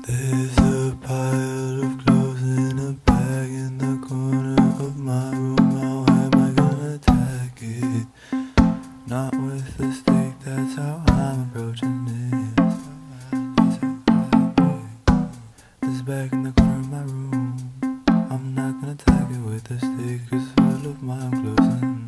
There's a pile of clothes in a bag in the corner of my room. How am I gonna attack it? Not with a stick, that's how I'm approaching it. This bag in the corner of my room, I'm not gonna attack it with a stick, 'cause full of my own clothes.